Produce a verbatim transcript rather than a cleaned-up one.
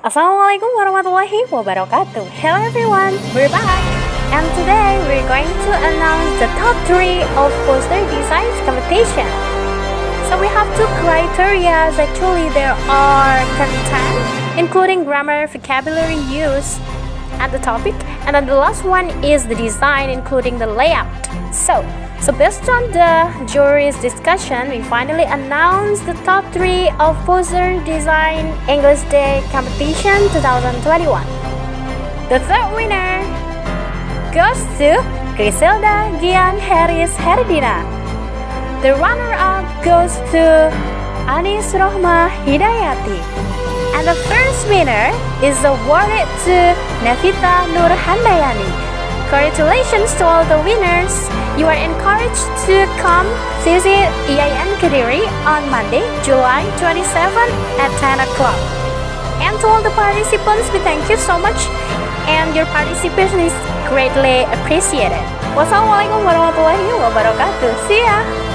Assalamualaikum warahmatullahi wabarakatuh. Hello everyone, we're back. And today we're going to announce the top three of poster designs competition. So we have two criteria. Actually, there are content, including grammar, vocabulary use, and the topic. And then the last one is the design, including the layout. So, so based on the jury's discussion, we finally announced the top three of poster design English Day competition twenty twenty-one. The third winner goes to Griselda Gian Harris Herdina. The runner-up goes to Anis Rohma Hidayati. And the first winner is awarded to Navita Nur Handayani. Congratulations to all the winners. You are encouraged to come visit E I N Kediri on Monday, July twenty-seventh at ten o'clock. And to all the participants, we thank you so much, and your participation is greatly appreciated. Wassalamualaikum warahmatullahi wabarakatuh. See ya!